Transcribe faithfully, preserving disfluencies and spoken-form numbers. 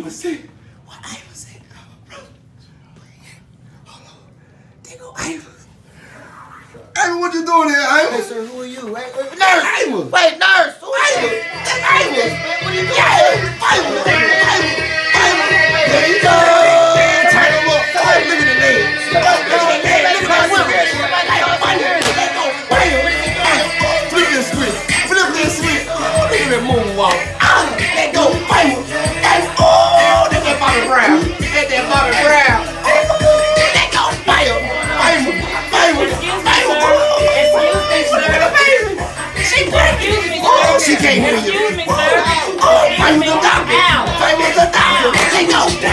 Amos said. What Amos said? Bro. Hold on. There go Amos. Amos, what you doing here, Amos? Hey, sir, who are you? Wait, wait, nurse! Amos! Wait, nurse! Who are you? That's Amos! What are you doing? Yeah, Amos! Amos! Amos! There you go! Turn him up! Look at the leg! Look at the leg! Look at that woman! Flip this switch! Flip this switch! Oh, look at that moonwalk! Oh, let go! Amos! Oh, that's that Bobby Brown! That's that Bobby Brown! Let go! Amos! Amos! Amos! She excuse me, oh, she can't hear you. Excuse me, sir. Oh, fight with the doctor. Fight with the doctor. Let go.